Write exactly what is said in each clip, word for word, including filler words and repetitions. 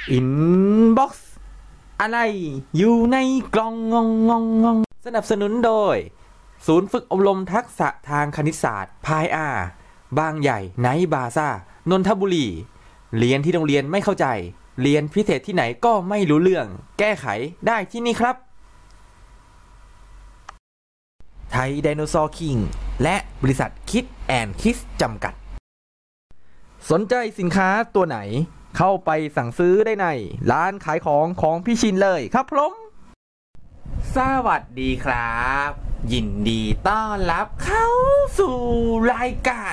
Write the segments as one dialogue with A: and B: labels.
A: อินบ็อกซ์อะไรอยู่ในกล่องงงงงงงสนับสนุนโดยศูนย์ฝึกอบรมทักษะทางคณิตศาสตร์พายอาบางใหญ่ไนท์บาซ่านนทบุรีเรียนที่โรงเรียนไม่เข้าใจเรียนพิเศษที่ไหนก็ไม่รู้เรื่องแก้ไขได้ที่นี่ครับไทยไดโนเสาร์คิงและบริษัทคิดแอนด์คิสจำกัดสนใจสินค้าตัวไหนเข้าไปสั่งซื้อได้ในร้านขายของของพี่ชินเลยครับผมสวัสดีครับยินดีต้อนรับเข้าสู่รายการ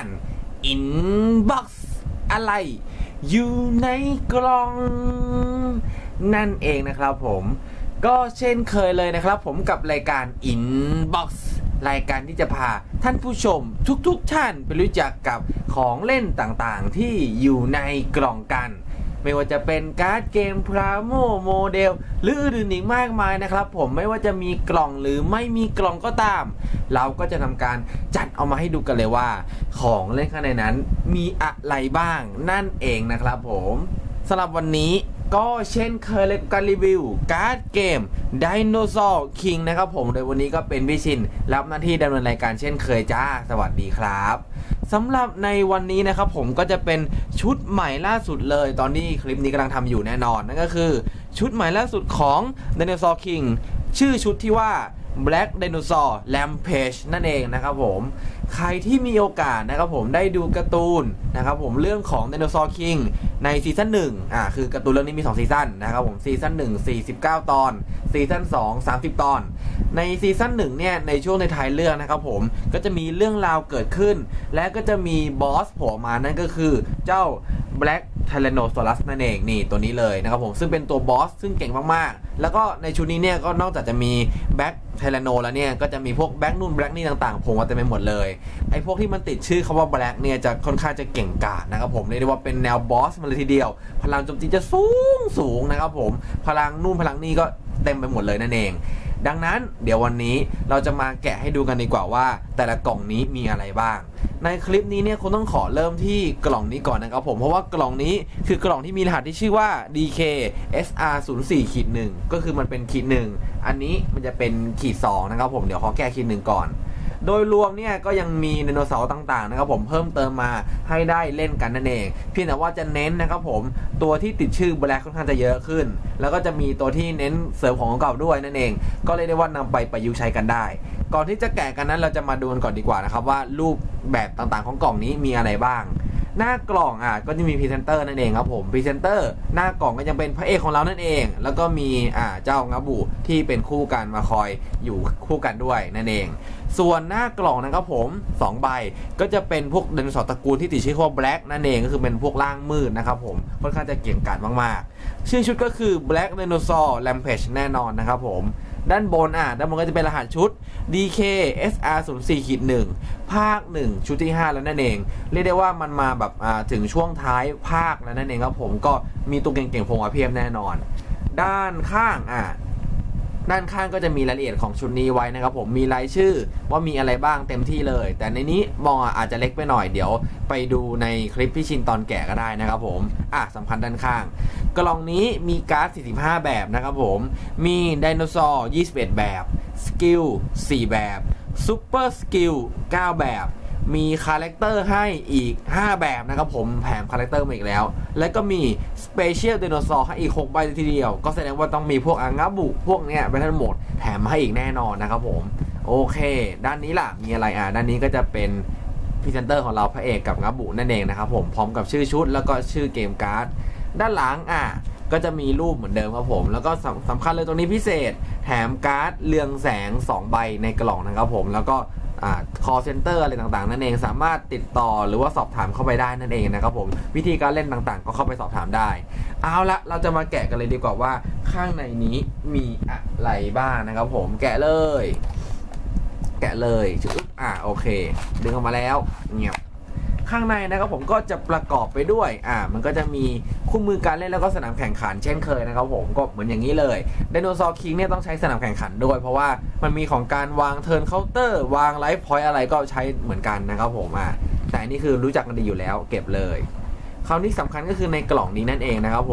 A: Inbox อะไรอยู่ในกล่องนั่นเองนะครับผมก็เช่นเคยเลยนะครับผมกับรายการ Inbox รายการที่จะพาท่านผู้ชมทุกๆท่านไปรู้จักกับของเล่นต่างๆที่อยู่ในกล่องกันไม่ว่าจะเป็นการ์ดเกมพราโมโมเดลหรืออื่นๆอีกมากมายนะครับผมไม่ว่าจะมีกล่องหรือไม่มีกล่องก็ตามเราก็จะทำการจัดเอามาให้ดูกันเลยว่าของเล่นข้างในนั้นมีอะไรบ้างนั่นเองนะครับผมสำหรับวันนี้ก็เช่นเคยเลยการรีวิวการ์ดเกม Dinosaur King นะครับผมโดยวันนี้ก็เป็นพี่ชินรับหน้าที่ดำเนินรายการเช่นเคยจ้าสวัสดีครับสำหรับในวันนี้นะครับผมก็จะเป็นชุดใหม่ล่าสุดเลยตอนนี้คลิปนี้กำลังทำอยู่แน่นอนนั่นก็คือชุดใหม่ล่าสุดของ Dinosaur King ชื่อชุดที่ว่า Black Dinosaur Rampage นั่นเองนะครับผมใครที่มีโอกาสนะครับผมได้ดูการ์ตูนนะครับผมเรื่องของ Dinosaur King ในซีซั่นหนึ่งอ่าคือการ์ตูนเรื่องนี้มีสองซีซั่นนะครับผมซีซั่นหนึ่ง สี่สิบเก้าตอนซีซั่นสอง สามสิบตอนในซีซั่นหนึ่งเนี่ยในช่วงในท้ายเรื่องนะครับผมก็จะมีเรื่องราวเกิดขึ้นและก็จะมีบอสโผล่มานั่นก็คือเจ้า Black Tyrannosaurus นั่นเองนี่ตัวนี้เลยนะครับผมซึ่งเป็นตัวบอสซึ่งเก่งมากๆแล้วก็ในชุดนี้เนี่ยก็นอกจากจะมี Black Tyranno แล้วเนี่ยก็จะมีพวก Black นู่น Black นี่ต่างๆโผล่มาเต็มไปหมดเลยไอ้พวกที่มันติดชื่อคำว่า Black เนี่ยจะค่อนข้างจะเก่งกาจนะครับผมเรียกได้ว่าเป็นแนวบอสมาเลยทีเดียวพลังโจมตีจะสูงสูงนะครับผมพลังนู่นพลังนี่ก็เต็มไปหมดเลยนั่นเองดังนั้นเดี๋ยววันนี้เราจะมาแกะให้ดูกันดีกว่าว่าแต่ละกล่องนี้มีอะไรบ้างในคลิปนี้เนี่ยคุณต้องขอเริ่มที่กล่องนี้ก่อนนะครับผมเพราะว่ากล่องนี้คือกล่องที่มีรหัสที่ชื่อว่า ดี เค เอส อาร์ ศูนย์ สี่ หนึ่ง ก็คือมันเป็นขีดหนึ่งอันนี้มันจะเป็นขีดสองนะครับผมเดี๋ยวขอแก้ขีดหนึ่งก่อนโดยรวมเนี่ยก็ยังมีไดโนเสาร์ต่างๆนะครับผมเพิ่มเติมมาให้ได้เล่นกันนั่นเองเพียงแต่ว่าจะเน้นนะครับผมตัวที่ติดชื่อ Black ค่อนข้างจะเยอะขึ้นแล้วก็จะมีตัวที่เน้นเสริมของเก่าด้วยนั่นเองก็เลยได้ว่านำไปประยุกต์ใช้กันได้ก่อนที่จะแกะกันนั้นเราจะมาดูกันก่อนดีกว่านะครับว่ารูปแบบต่างๆของกล่องนี้มีอะไรบ้างหน้ากล่องอ่ะก็จะมีพรีเซนเตอร์นั่นเองครับผมพรีเซนเตอร์หน้ากล่องก็ยังเป็นพระเอกของเรานั่นเองแล้วก็มีอ่าเจ้างาบุที่เป็นคู่กันมาคอยอยู่คู่กันด้วยนั่นเองส่วนหน้ากล่องนะครับผมสองใบก็จะเป็นพวกไดโนเสาร์ตระกูลที่ติดชื่อว่า Black นั่นเองก็คือเป็นพวกร่างมืดนะครับผมค่อนข้างจะเก่งกาจมากๆชื่อชุดก็คือ Black Dinosaur Rampage แน่นอนนะครับผมด้านบนอ่ะด้านบนก็จะเป็นรหัสชุด ดี เค เอส อาร์ ศูนย์ สี่ หนึ่ง ภาคหนึ่งชุดที่ห้าแล้วนั่นเองเรียกได้ว่ามันมาแบบอ่าถึงช่วงท้ายภาคแล้วนั่นเองครับผมก็มีตัวเก่งๆโผล่มาเพียบแน่นอนด้านข้างอ่ะด้านข้างก็จะมีรายละเอียดของชุดนี้ไว้นะครับผมมีรายชื่อว่ามีอะไรบ้างเต็มที่เลยแต่ในนี้มองอาจจะเล็กไปหน่อยเดี๋ยวไปดูในคลิปพี่ชินตอนแกะก็ได้นะครับผมอ่ะสำคัญด้านข้างกล่องนี้มีการ์ดสี่สิบห้าแบบนะครับผมมีไดโนเสาร์ยี่สิบเอ็ดแบบสกิลสี่แบบซุปเปอร์สกิลเก้าแบบมีคาแรคเตอร์ให้อีกห้าแบบนะครับผมแถมคาแรคเตอร์มาอีกแล้วแล้วก็มีสเปเชียลไดโนเสาร์ให้อีกหกใบทีเดียวก็แสดงว่าต้องมีพวกอางาบุพวกเนี้ยไปทั้งหมดแถมมาให้อีกแน่นอนนะครับผมโอเคด้านนี้ล่ะมีอะไรอ่ะด้านนี้ก็จะเป็นพรีเซนเตอร์ของเราพระเอกกับงาบุนั่นเองนะครับผมพร้อมกับชื่อชุดแล้วก็ชื่อเกมการ์ดด้านหลังอ่ะก็จะมีรูปเหมือนเดิมครับผมแล้วก็สำคัญเลยตรงนี้พิเศษแถมการ์ดเรืองแสงสองใบในกล่องนะครับผมแล้วก็call center อะไรต่างๆนั่นเองสามารถติดต่อหรือว่าสอบถามเข้าไปได้นั่นเองนะครับผมวิธีการเล่นต่างๆก็เข้าไปสอบถามได้เอาละเราจะมาแกะกันเลยดีกว่าว่าข้างในนี้มีอะไรบ้างนะครับผมแกะเลยแกะเลยชุดอ่ะโอเคดึงออกมาแล้วเงียบข้างในนะครับผมก็จะประกอบไปด้วยอ่ามันก็จะมีคู่มือการเล่นแล้วก็สนามแข่งขันเช่นเคยนะครับผมก็เหมือนอย่างนี้เลยไดโนเสาร์คิงเนี่ยต้องใช้สนามแข่งขันด้วยเพราะว่ามันมีของการวางเทิร์นเคาน์เตอร์วางไลฟ์พอยต์อะไรก็ใช้เหมือนกันนะครับผมอ่ะแต่อันนี้คือรู้จักกันดีอยู่แล้วเก็บเลยคราวนี้สำคัญก็คือในกล่องนี้นั่นเองนะครับผม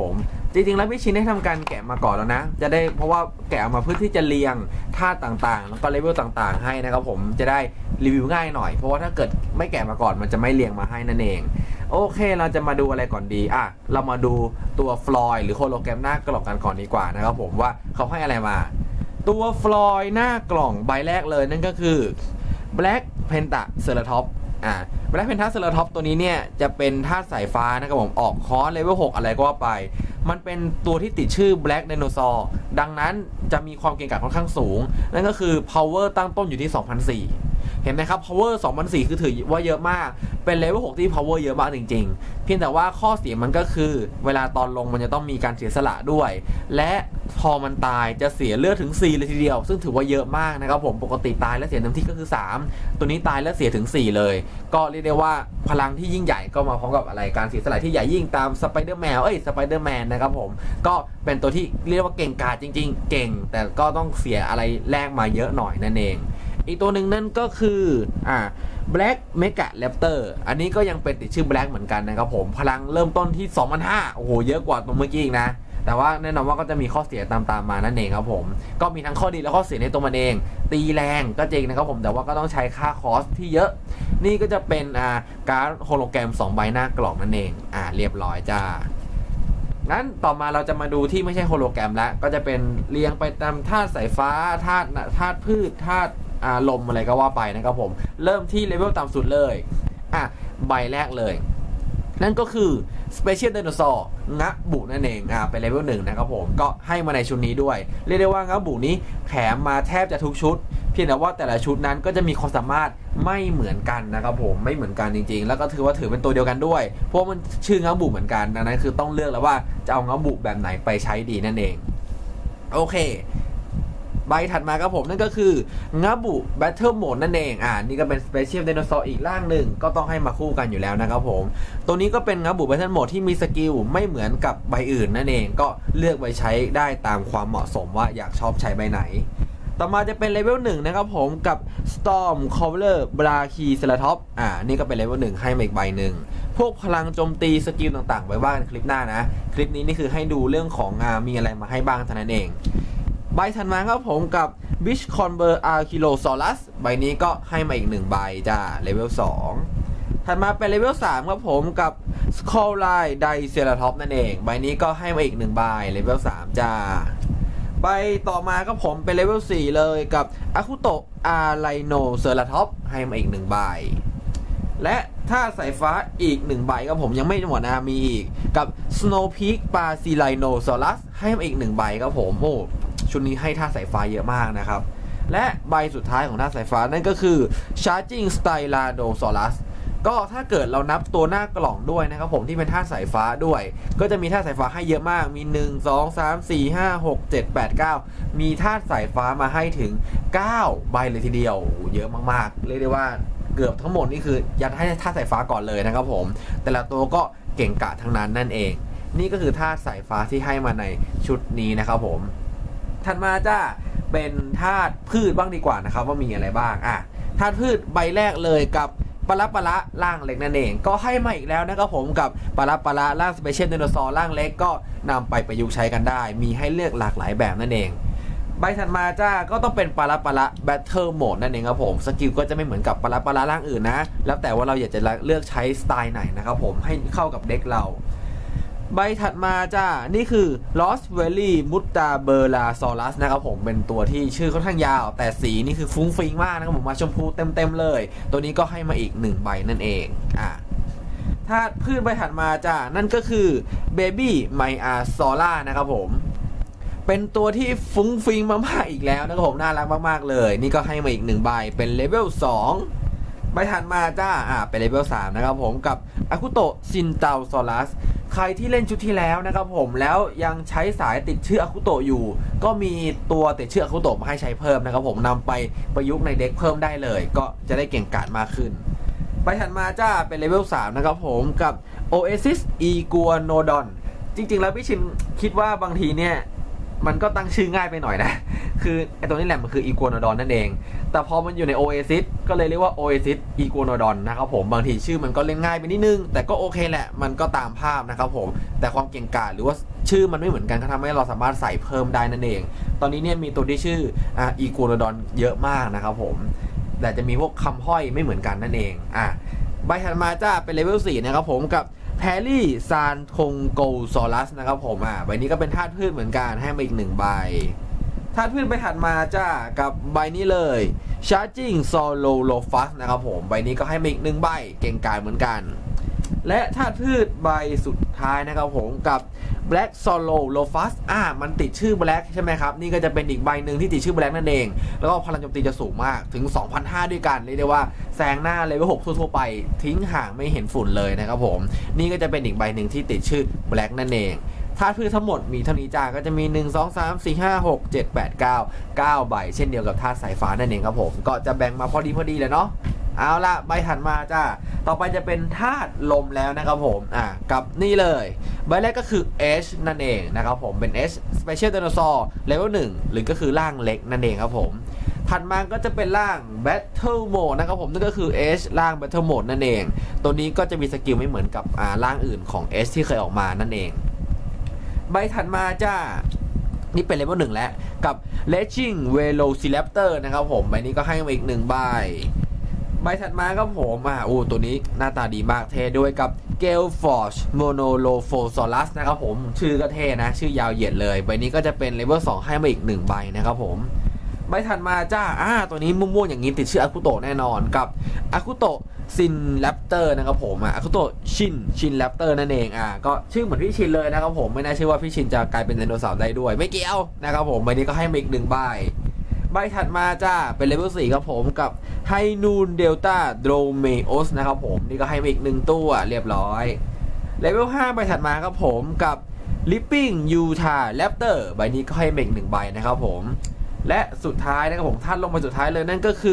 A: จริงๆแล้วพี่ชินได้ทำการแกะมาก่อนแล้วนะจะได้เพราะว่าแกะมาเพื่อที่จะเรียงธาตุต่างๆแล้วก็เลเวลต่างๆให้นะครับผมจะได้รีวิวง่ายหน่อยเพราะว่าถ้าเกิดไม่แกะมาก่อนมันจะไม่เรียงมาให้นั่นเองโอเคเราจะมาดูอะไรก่อนดีอ่ะเรามาดูตัวฟลอยหรือโฮโลแกรมหน้ากล่องกันก่อนดีกว่านะครับผมว่าเขาให้อะไรมาตัวฟลอยหน้ากล่องใบแรกเลยนั่นก็คือ Black Pentaceratops อ่า Black Pentaceratops ตัวนี้เนี่ยจะเป็นธาตุสายฟ้านะครับผมออกคอร์สเลเวลหกอะไรก็ว่าไปมันเป็นตัวที่ติดชื่อ Black Dinosaur ดังนั้นจะมีความเก่งกาจค่อนข้างสูงนั่นก็คือ power ตั้งต้นอยู่ที่ สองพันสี่ร้อยเห็นไหมครับ power สองพันสี่ร้อยคือถือว่าเยอะมากเป็นเลเวลหกที่ power เยอะมากจริงๆเพียงแต่ว่าข้อเสียมันก็คือเวลาตอนลงมันจะต้องมีการเสียสละด้วยและพอมันตายจะเสียเลือดถึงสี่เลยทีเดียวซึ่งถือว่าเยอะมากนะครับผมปกติตายแล้วเสียเต็มที่ก็คือสามตัวนี้ตายแล้วเสียถึงสี่เลยก็เรียกได้ว่าพลังที่ยิ่งใหญ่ก็มาพร้อมกับอะไรการเสียสละที่ใหญ่ยิ่งตามสไปเดอร์แมนเอ้ยสไปเดอร์แมนนะครับผมก็เป็นตัวที่เรียกว่าเก่งกาจจริงๆเก่งแต่ก็ต้องเสียอะไรแลกมาเยอะหน่อยนั่นเองอีกตัวหนึ่งนั่นก็คืออ่า Black Mega Raptor อันนี้ก็ยังเป็นติดชื่อ Black เหมือนกันนะครับผมพลังเริ่มต้นที่ สองพันห้าร้อย โอ้โหเยอะกว่าตัวเมื่อกี้อีกนะแต่ว่าแน่นอนว่าก็จะมีข้อเสียตามตามมานั่นเองครับผมก็มีทั้งข้อดีและข้อเสียในตัวมันเองตีแรงก็จริงนะครับผมแต่ว่าก็ต้องใช้ค่าคอสที่เยอะนี่ก็จะเป็นอ่าการ์ดโฮโลแกรมสองใบหน้ากล่องนั่นเองอ่าเรียบร้อยจ้างั้นต่อมาเราจะมาดูที่ไม่ใช่โฮโลแกรมแล้วก็จะเป็นเรียงไปตามธาตุสายฟ้าธาตุธาตุพืชธาตุอ่าลมอะไรก็ว่าไปนะครับผมเริ่มที่เลเวลต่ำสุดเลยอ่ะใบแรกเลยนั่นก็คือ Special Dinosaur งะบุนั่นเองอ่าเป็นเลเวลหนึ่งนะครับผมก็ให้มาในชุดนี้ด้วยเรียกได้ว่างะบุนี้แถมมาแทบจะทุกชุดเพียงแต่ว่าแต่ละชุดนั้นก็จะมีความสามารถไม่เหมือนกันนะครับผมไม่เหมือนกันจริงๆแล้วก็ถือว่าถือเป็นตัวเดียวกันด้วยเพราะมันชื่องะบุเหมือนกันดังนั้นคือต้องเลือกแล้วว่าจะเอางะบุแบบไหนไปใช้ดีนั่นเองโอเคใบถัดมาครับผมนั่นก็คืองาบุแบทเทิลโหมดนั่นเองอ่านี่ก็เป็นสเปเชียลไดโนเสาร์อีกร่างหนึ่งก็ต้องให้มาคู่กันอยู่แล้วนะครับผมตัวนี้ก็เป็นงาบุแบทเทิลโหมดที่มีสกิลไม่เหมือนกับใบอื่นนั่นเองก็เลือกไปใช้ได้ตามความเหมาะสมว่าอยากชอบใช้ใบไหนต่อมาจะเป็นเลเวลหนึ่งนะครับผมกับ Storm Crawler Brachyceratops อ่านี่ก็เป็นเลเวลหนึ่งให้มาอีกใบหนึ่งพวกพลังโจมตีสกิลต่างๆไว้ว่ากันคลิปหน้านะคลิปนี้นี่คือให้ดูเรื่องของอ่ามีอะไรมาให้บ้างเท่านั้นเองใบถัดมาครับผมกับ Bichconber Archosaurus ใบนี้ก็ให้มาอีกหนึ่งใบจ้าเลเวลสองถัดมาเป็นเลเวลสามครับผมกับ Skullline Diceratops นั่นเองใบนี้ก็ให้มาอีกหนึ่งใบเลเวลสามจ้าใบต่อมาครับผมเป็นเลเวลสี่เลยกับ Akuto Arlinoceratops ให้มาอีกหนึ่งใบและถ้าสายฟ้าอีกหนึ่งใบครับผมยังไม่หมดนะมีอีกกับ Snowpeak Bacillinosaurus ให้มาอีกหนึ่งใบครับผมโอ้ชุดนี้ให้ท่าสายฟ้าเยอะมากนะครับและใบสุดท้ายของท่าสายฟ้านั่นก็คือ Charging Styradosaurus ก็ถ้าเกิดเรานับตัวหน้ากล่องด้วยนะครับผมที่เป็นท่าสายฟ้าด้วยก็จะมีท่าสายฟ้าให้เยอะมากมีหนึ่ง สอง สาม สี่ ห้า หก เจ็ด แปด เก้ามีท่าสายฟ้ามาให้ถึงเก้าใบเลยทีเดียวเยอะมากๆเรียกได้ว่าเกือบทั้งหมดนี่คือยัดให้ท่าสายฟ้าก่อนเลยนะครับผมแต่ละตัวก็เก่งกาจทั้งนั้นนั่นเองนี่ก็คือท่าสายฟ้าที่ให้มาในชุดนี้นะครับผมถัดมาจ้าเป็นธาตุพืชบ้างดีกว่านะครับว่ามีอะไรบ้างอ่ะธาตุพืชใบแรกเลยกับปลาปลาล่างเล็กนั่นเองก็ให้มาอีกแล้วนะครับผมกับปลาปลาล่างสเปเชียลไดโนเสาร์ล่างเล็กก็นำไปประยุกต์ใช้กันได้มีให้เลือกหลากหลายแบบนั่นเองใบถัดมาจ้าก็ต้องเป็นปลาปลาแบทเทิลโหมดนั่นเองครับผมสกิลก็จะไม่เหมือนกับปลาปลาล่างอื่นนะแล้วแต่ว่าเราอยากจะเลือกใช้สไตล์ไหนนะครับผมให้เข้ากับเด็กเราใบถัดมาจ้านี่คือ Lost Valley Muttaburrasaurus นะครับผมเป็นตัวที่ชื่อค่อนข้างยาวแต่สีนี่คือฟุ้งฟิ้งมากนะครับผมมาชมพูเต็มๆเลยตัวนี้ก็ให้มาอีกหนึ่งใบนั่นเองอ่ะถ้าพืชใบถัดมาจ้านั่นก็คือ Baby Maiasaura นะครับผมเป็นตัวที่ฟุ้งฟิ้งมากๆอีกแล้วนะครับผมน่ารักมากๆเลยนี่ก็ให้มาอีกหนึ่งใบเป็นเลเวลสองใบถัดมาจ้าอ่ะเป็นเลเวลสามนะครับผมกับ Akuto Shintaosaurusใครที่เล่นชุดที่แล้วนะครับผมแล้วยังใช้สายติดชื่ออาคุโตะอยู่ก็มีตัวติดชื่ออาคุโตะมาให้ใช้เพิ่มนะครับผมนำไปประยุกต์ในเด็กเพิ่มได้เลยก็จะได้เก่งกาจมากขึ้นไปถัดมาจ้าเป็นเลเวลสามนะครับผมกับ Oasis Iguanodon จริงๆแล้วพี่ชินคิดว่าบางทีเนี่ยมันก็ตั้งชื่อง่ายไปหน่อยนะคือไอตัวนี้แหละมันคือ Iguanodon นั่นเองแต่พอมันอยู่ใน Oasis ก็เลยเรียกว่า Oasis Iguanodon นะครับผมบางทีชื่อมันก็เล่นง่ายไปนิดนึงแต่ก็โอเคแหละมันก็ตามภาพนะครับผมแต่ความเก่งกาจหรือว่าชื่อมันไม่เหมือนกันก็ทำให้เราสามารถใส่เพิ่มได้นั่นเองตอนนี้เนี่ยมีตัวที่ชื่ออ่า Iguanodon เยอะมากนะครับผมแต่จะมีพวกคำห้อยไม่เหมือนกันนั่นเองอ่ะใบถัดมาจ้าเป็นเลเวลสี่นะครับผมกับแพรรี่ซานคงโกซอรัสนะครับผมอ่ะใบนี้ก็เป็นธาตุพืชเหมือนกันให้มาอีกหนึ่งใบธาตุพืชใบถัดมาจ้ากับใบนี้เลยชาร์จิ่งโซโลโลฟัสนะครับผมใบนี้ก็ให้มาอีกหนึ่งใบเก่งกาจเหมือนกันและธาตุพืชใบสุดท้ายนะครับผมกับ Black Solo Lofus อ่ามันติดชื่อ Black ใช่ไหมครับนี่ก็จะเป็นอีกใบหนึ่งที่ติดชื่อ Black นั่นเองแล้วก็พลังโจมตีจะสูงมากถึง สองพันห้าร้อย ด้วยกันเรียกได้ว่าแซงหน้าเลเวลหกทั่วๆไปทิ้งห่างไม่เห็นฝุ่นเลยนะครับผมนี่ก็จะเป็นอีกใบหนึ่งที่ติดชื่อ Black นั่นเองธาตุพืชทั้งหมดมีเท่านี้จ้าก็จะมีหนึ่ง สอง สาม สี่ ห้า หก เจ็ด แปด เก้า เก้าใบเช่นเดียวกับธาตุสายฟ้านั่นเองครับผมก็จะแบ่งมาพอดีพอดีเลยเนาะเอาละใบถัดมาจ้าต่อไปจะเป็นธาตุลมแล้วนะครับผมอ่ะกับนี่เลยใบแรกก็คือ H นั่นเองนะครับผมเป็น H Special Dinosaur Level หนึ่งหรือก็คือร่างเล็กนั่นเองครับผมถัดมาก็จะเป็นร่าง Battle Mode นะครับผมนั่นก็คือ H ร่าง Battle Mode นั่นเองตัวนี้ก็จะมีสกิลไม่เหมือนกับอ่าร่างอื่นของ H ที่เคยออกมานั่นเองใบถัดมาจ้านี่เป็นเลเวลหนึ่งแล้วกับ Raging Velociraptor นะครับผมใบนี้ก็ให้มาอีกหนึ่งใบใบถัดมาครับผมอ่าโอ้ตัวนี้หน้าตาดีมากเท่ด้วยกับ Galeforge Monolophosaurus นะครับผมชื่อก็เท่นะชื่อยาวเหยียดเลยใบนี้ก็จะเป็นเลเวลสองให้มาอีกหนึ่งใบนะครับผมใบถัดมาจ้าอ่าตัวนี้ม่วงๆอย่างนี้ติดชื่ออาคุโตะแน่นอนกับอาคุโตะซินแรปเตอร์นะครับผมอ่ะอาคุโตะชินชินแรปเตอร์นั่นเองอ่าก็ชื่อเหมือนพี่ชินเลยนะครับผมไม่น่าเชื่อว่าพี่ชินจะกลายเป็นไดโนเสาร์ได้ด้วยไม่เกี่ยวนะครับผมใบนี้ก็ให้มาอีกหนึ่งใบใบถัดมาจ้าเป็นเลเวลสี่ครับผมกับไฮนูนเดลต้าโดรเมโอสนะครับผมนี่ก็ให้มาอีกหนึ่งตัวเรียบร้อยเลเวลห้าใบถัดมาครับผมกับลิปปิ้งยูทาแรปเตอร์ใบนี้ก็ให้มาอีกหนึ่งใบนะครับผมและสุดท้ายนะครับผมท่านลงมาสุดท้ายเลยนั่นก็คือ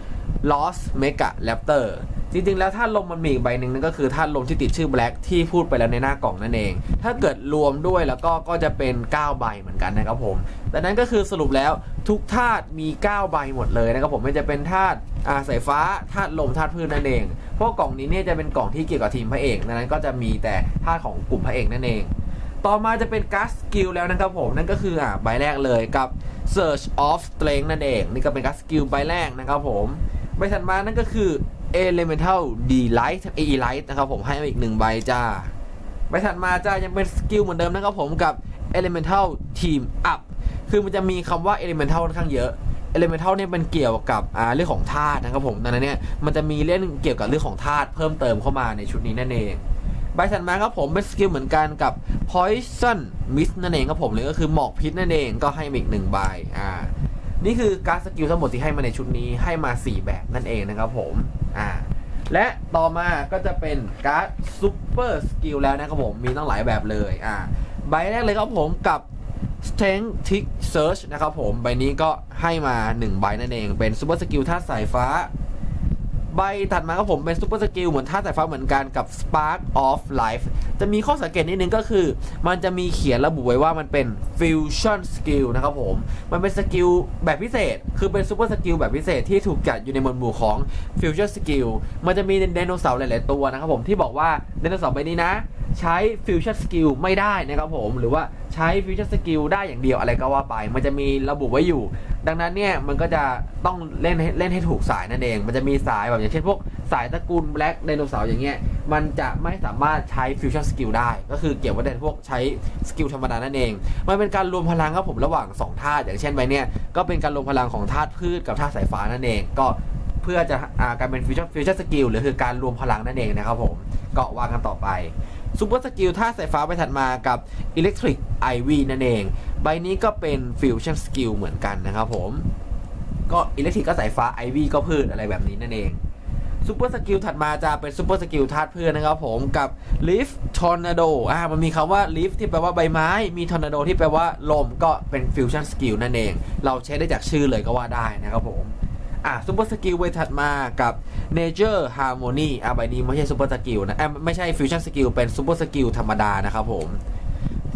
A: Lost Mega Raptor จริงๆแล้วท่านลมมันมีอีกใบหนึ่งนั่นก็คือท่านลมที่ติดชื่อ Black ที่พูดไปแล้วในหน้ากล่องนั่นเองถ้าเกิดรวมด้วยแล้วก็ก็จะเป็นเก้าใบเหมือนกันนะครับผมแต่นั้นก็คือสรุปแล้วทุกธาตุมีเก้าใบหมดเลยนะครับผมไม่จะเป็นธาตุอาสายฟ้าธาตุลมธาตุพืชนั่นเองเพราะกล่องนี้เนี่ยจะเป็นกล่องที่เกี่ยวกับทีมพระเอกดังนั้นก็จะมีแต่ธาตุของกลุ่มพระเอกนั่นเองต่อมาจะเป็นการ์ดสกิลแล้วนะครับผมนั่นก็คืออ่าใบแรกเลยกับ Search of Strength นั่นเองนี่ก็เป็นการ์ดสกิลใบแรกนะครับผมใบถัดมานั่นก็คือ Elemental Delight Elite นะครับผมให้มาอีกหนึ่งใบจ้าใบถัดมาจ้ายังเป็นสกิลเหมือนเดิมนะครับผมกับ Elemental Team Up คือมันจะมีคำว่า Elemental ค่อนข้างเยอะ Elemental เนี่ยเป็นเกี่ยวกับอ่าเรื่องของธาตุนะครับผมดังนั้นเนี่ยมันจะมีเรื่องเกี่ยวกับเรื่องของธาตุเพิ่มเติมเข้ามาในชุดนี้นั่นเองใบถัดมาครับผมเป็นสกิลเหมือนกันกับ Poison Mist นั่นเองครับผมหรือก็คือหมอกพิษนั่นเองก็ให้อีกหนึ่งใบอ่านี่คือการสกิลทั้งหมดที่ให้มาในชุดนี้ให้มาสี่แบบนั่นเองนะครับผมอ่าและต่อมาก็จะเป็นการ์ดซูเปอร์สกิลแล้วนะครับผมมีตั้งหลายแบบเลยอ่าใบแรกเลยครับผมกับ Strength Tick Search นะครับผมใบนี้ก็ให้มาหนึ่งใบนั่นเองเป็นซูเปอร์สกิลธาตุสายฟ้าใบถัดมาครับผมเป็นซูเปอร์สกิลเหมือนธาตุสายฟ้าเหมือนกันกับ Spark of Life จะมีข้อสังเกตนิดนึงก็คือมันจะมีเขียนระบุไว้ว่ามันเป็น Fusion Skill นะครับผมมันเป็นสกิลแบบพิเศษคือเป็นซูเปอร์สกิลแบบพิเศษที่ถูกจัดอยู่ในหมวดหมู่ของ Fusion Skill มันจะมีไดโนเสาร์หลายๆตัวนะครับผมที่บอกว่าไดโนเสาร์ใบนี้นะใช้ Fusion Skill ไม่ได้นะครับผมหรือว่าใช้ Fusion Skill ได้อย่างเดียวอะไรก็ว่าไปมันจะมีระบุไว้อยู่ดังนั้นเนี่ยมันก็จะต้องเล่นให้เล่นให้ถูกสายนั่นเองมันจะมีสายแบบอย่างเช่นพวกสายตระกูล Black ไดโนเสาร์อย่างเงี้ยมันจะไม่สามารถใช้ Fusion Skill ได้ก็คือเกี่ยวกับในพวกใช้สกิลธรรมดานั่นเองมันเป็นการรวมพลังครับผมระหว่างสองธาตุอย่างเช่นใบเนี้ยก็เป็นการรวมพลังของธาตุพืชกับธาตุสายฟ้านั่นเองก็เพื่อจะอ่าการเป็น Fusion Fusion Skill หรือคือการรวมพลังนั่นเองนะครับผมก็ว่ากันต่อไปซูเปอร์สกิลธาตุสายฟ้าไปถัดมากับ Electric Ivy นั่นเองใบนี้ก็เป็น Fusion Skill เหมือนกันนะครับผมก็ Electric ก็สายฟ้า Ivy ก็พืชอะไรแบบนี้นั่นเองซูเปอร์สกิลถัดมาจะเป็นซูเปอร์สกิลธาตุพืชนะครับผมกับ Leaf Tornado อ่ามันมีคำว่า Leaf ที่แปลว่าใบไม้มี Tornado ที่แปลว่าลมก็เป็น Fusion Skill นั่นเองเราใช้ได้จากชื่อเลยก็ว่าได้นะครับผมอ่ะซูเปอร์สกิลเวถัดมากับ Nature Harmony อ่ะใบนี้ไม่ใช่ซูเปอร์สกิลนะอ่ะไม่ใช่ Fusion Skill เป็นซูเปอร์สกิลธรรมดานะครับผม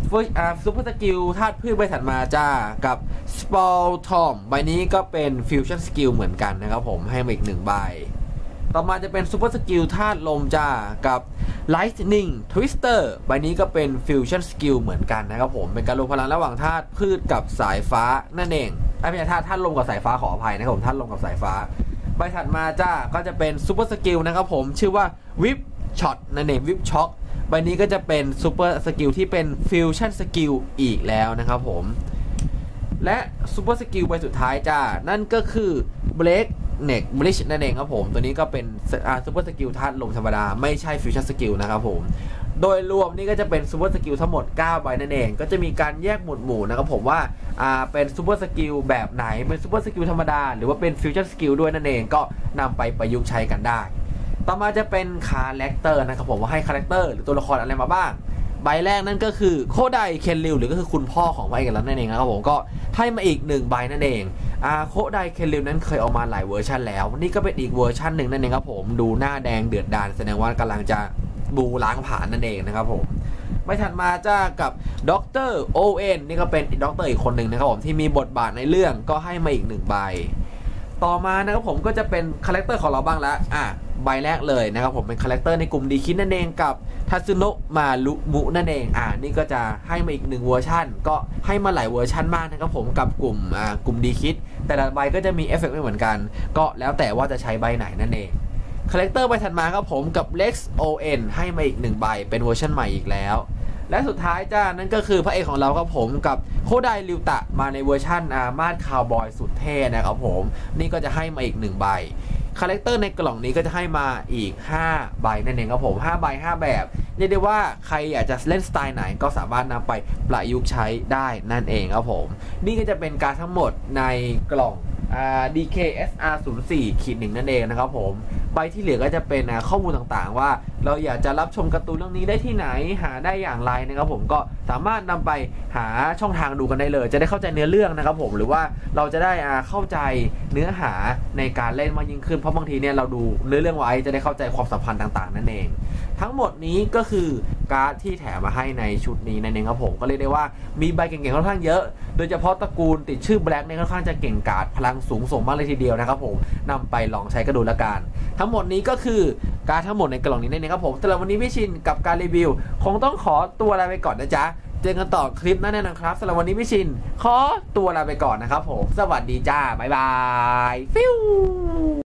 A: เฟิร์สอาร์ซูเปอร์สกิลธาตุพืชใบถัดมาจ้ากับสปอลทอมใบนี้ก็เป็นฟิวชั่นสกิลเหมือนกันนะครับผมให้มาอีกหนึ่งใบต่อมาจะเป็นซูเปอร์สกิลธาตุลมจ้ากับ Lightning Twister ใบนี้ก็เป็นฟิวชั่นสกิลเหมือนกันนะครับผมเป็นการรวมพลังระหว่างธาตุพืชกับสายฟ้านั่นเองไม่ใช่ธาตุธาตุลมกับสายฟ้าขออภัยนะครับผมธาตุลมกับสายฟ้าใบถัดมาจ้าก็จะเป็นซูเปอร์สกิลนะครับผมชื่อว่า Whip Shot นั่นเอง Whip Shock ใบนี้ก็จะเป็นซูเปอร์สกิลที่เป็นฟิวชั่นสกิลอีกแล้วนะครับผมและซูเปอร์สกิลใบสุดท้ายจ้านั่นก็คือ Breakเน็กบลิชนั่นเองครับผมตัวนี้ก็เป็นซูเปอร์สกิลธาตุลมธรรมดาไม่ใช่ฟิวชั่นสกิลนะครับผมโดยรวมนี่ก็จะเป็นซูเปอร์สกิลทั้งหมดเก้าใบนั่นเองก็จะมีการแยกหมวดหมู่นะครับผมว่าอ่าเป็นซูเปอร์สกิลแบบไหนเป็นซูเปอร์สกิลธรรมดาหรือว่าเป็นฟิวชั่นสกิลด้วยนั่นเองก็นำไปประยุกต์ใช้กันได้ต่อมาจะเป็นคาแรคเตอร์นะครับผมว่าให้คาแรคเตอร์หรือตัวละครอะไรมาบ้างใบแรกนั่นก็คือโคไดเคนริวหรือก็คือคุณพ่อของพระเอกแล้วนั่นเองนะครับผมก็ให้มาอีกหนึ่งใบนั่นเองอาโคไดเคนริวนั้นเคยออกมาหลายเวอร์ชันแล้วนี่ก็เป็นอีกเวอร์ชันหนึ่งนั่นเองครับผมดูหน้าแดงเดือดดาลแสดงว่ากำลังจะบูล้างผ่านนั่นเองนะครับผมใบถัดมาจ้ากับด็อกเตอร์โอเอ็นนี่ก็เป็นด็อกเตอร์อีกคนหนึ่งนะครับผมที่มีบทบาทในเรื่องก็ให้มาอีกหนึ่งใบต่อมานะครับผมก็จะเป็นคาแรคเตอร์ของเราบ้างแล้วอ่ะใบแรกเลยนะครับผมเป็นคาแรคเตอร์ในกลุ่มดีคิดนั่นเองกับทัซึโนะมารุมุนั่นเองอ่านี่ก็จะให้มาอีกหนึ่งเวอร์ชันก็ให้มาหลายเวอร์ชันมากนะครับผมกับกลุ่มอ่ากลุ่มดีคิดแต่ละใบก็จะมีเอฟเฟกต์ไม่เหมือนกันก็แล้วแต่ว่าจะใช้ใบไหนนั่นเองคาแรคเตอร์ใบถัดมาครับผมกับ Lex โอ เอ็น ให้มาอีกหนึ่งใบเป็นเวอร์ชันใหม่อีกแล้วและสุดท้ายจ้านั่นก็คือพระเอกของเราครับผมกับโคไดริวตะมาในเวอร์ชันอามาดคาวบอยสุดเท่นะครับผมนี่ก็จะให้มาอีกหนึ่งใบคาแรคเตอร์ในกล่องนี้ก็จะให้มาอีกห้าใบนั่นเองครับผมห้าใบห้าแบบเรียกได้ว่าใครอยากจะเล่นสไตล์ไหนก็สามารถนำไปประยุกต์ใช้ได้นั่นเองครับผมนี่ก็จะเป็นการทั้งหมดในกล่อง ดี เค เอส อาร์ ศูนย์ สี่ หนึ่ง นั่นเองนะครับผมใบที่เหลือก็จะเป็นข้อมูลต่างๆว่าเราอยากจะรับชมการ์ตูนเรื่องนี้ได้ที่ไหนหาได้อย่างไรนะครับผมก็สามารถนำไปหาช่องทางดูกันได้เลยจะได้เข้าใจเนื้อเรื่องนะครับผมหรือว่าเราจะได้เข้าใจเนื้อหาในการเล่นมากยิ่งขึ้นเพราะบางทีเนี่ยเราดูเนื้อเรื่องไว้จะได้เข้าใจความสัมพันธ์ต่างๆนั่นเองทั้งหมดนี้ก็คือการ์ดที่แถมมาให้ในชุดนี้นั่นเองครับผมก็เรียกได้ว่ามีใบเก่งๆค่อนข้างเยอะโดยเฉพาะตระกูลติดชื่อแบล็กเนี่ยค่อนข้างจะเก่งกาจพลังสูงส่งมากเลยทีเดียวนะครับผมนำไปลองใช้กันดูละกันทั้งหมดนี้ก็คือการ์ดทั้งหมดในกล่องนี้นั่นเองครับผมสำหรับวันนี้พี่ชินกับการรีวิวคงต้องขอตัวลาไปก่อนนะจ๊ะเจอกันต่อคลิปหน้าแน่นอนครับสำหรับวันนี้พี่ชินขอตัวลาไปก่อนนะครับผมสวัสดีจ้าบ๊ายบายฟิว